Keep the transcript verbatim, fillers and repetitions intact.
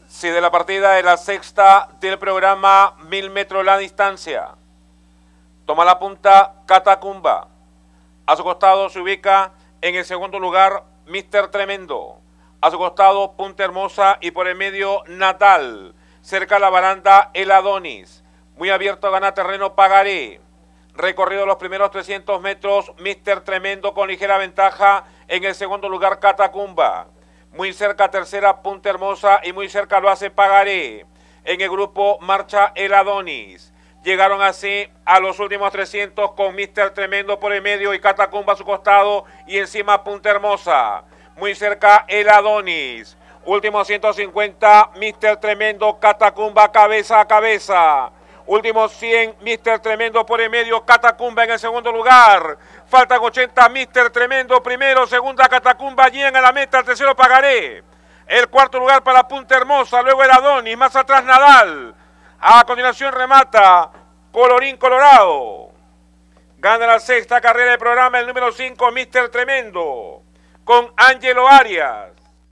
Sí, de la partida de la sexta del programa Mil metros la distancia. Toma la punta Catacumba. A su costado se ubica en el segundo lugar mister Tremendo. A su costado Punta Hermosa y por el medio Natal. Cerca a la baranda El Adonis. Muy abierto gana terreno Pagaré. Recorrido los primeros trescientos metros mister Tremendo con ligera ventaja. En el segundo lugar Catacumba. Muy cerca tercera Punta Hermosa y muy cerca lo hace Pagaré. En el grupo marcha El Adonis. Llegaron así a los últimos trescientos con mister Tremendo por el medio y Catacumba a su costado y encima Punta Hermosa. Muy cerca El Adonis. Últimos ciento cincuenta mister Tremendo, Catacumba cabeza a cabeza. Últimos cien mister Tremendo por el medio, Catacumba en el segundo lugar. Faltan ochenta mister Tremendo primero, segunda Catacumba, llegan a la meta, el tercero Pagaré. El cuarto lugar para Punta Hermosa, luego El Adonis, más atrás Nadal. A continuación remata Colorín Colorado. Gana la sexta carrera del programa el número cinco mister Tremendo con Ángelo Arias.